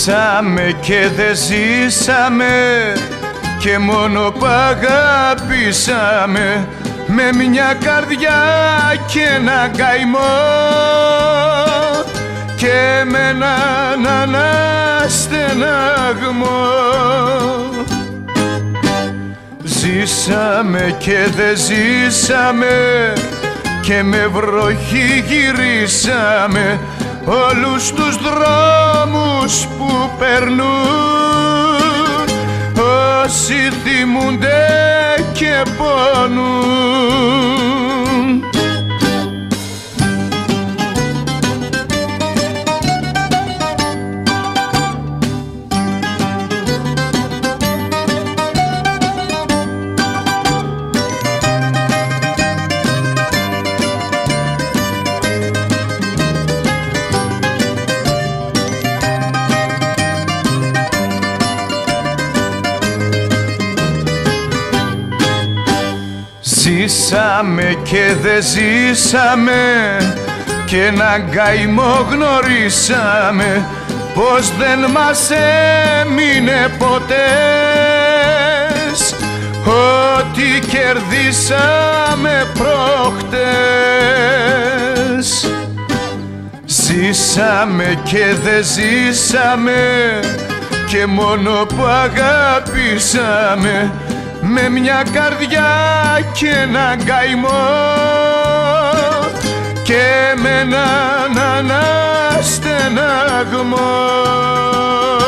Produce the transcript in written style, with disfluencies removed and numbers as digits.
Ζήσαμε και δεν ζήσαμε και μόνο που αγαπήσαμε, με μια καρδιά και ένα καημό και με έναν αναστεναγμό. Ζήσαμε και δεν ζήσαμε και με βροχή γυρίσαμε όλους τους δρόμους που περνούν. Όσοι θυμούνται και πονούν. Ζήσαμε και δεν ζήσαμε και έναν καημό γνωρίσαμε, πως δεν μας έμεινε ποτέ ό,τι κερδίσαμε προχτές. Ζήσαμε και δεν ζήσαμε και μόνο που αγαπήσαμε, με μια καρδιά και έναν καημό και με έναν αναστεναγμό.